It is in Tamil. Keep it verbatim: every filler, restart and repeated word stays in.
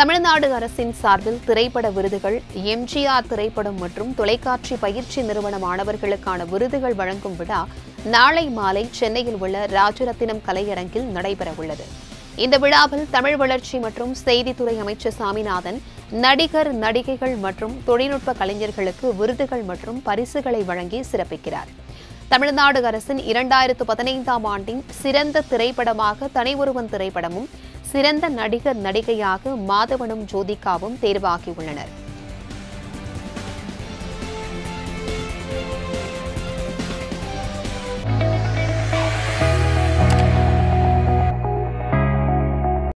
தமிழ்நாடு அரசின் சார்பில் திரைப்பட விருதுகள், எம்ஜிஆர் திரைப்படம் மற்றும் தொலைக்காட்சி பயிற்சி நிறுவன மாணவர்களுக்கான விருதுகள் வழங்கும் விழா நாளை மாலை சென்னையில் உள்ள ராஜரத்தினம் கலையரங்கில் நடைபெறவுள்ளது. இந்த விழாவில் தமிழ் வளர்ச்சி மற்றும் செய்தித்துறை அமைச்சர் சாமிநாதன் நடிகர், நடிகைகள் மற்றும் தொழில்நுட்ப கலைஞர்களுக்கு விருதுகள் மற்றும் பரிசுகளை வழங்கி சிறப்பிக்கிறார். தமிழ்நாடு அரசின் இரண்டாயிரத்து பதினைந்தாம் ஆண்டின் சிறந்த திரைப்படமாக தனி ஒருவன் திரைப்படமும், சிறந்த நடிகர், நடிகையாக மாதவனும் ஜோதிகாவும் தேர்வாகியுள்ளனர்.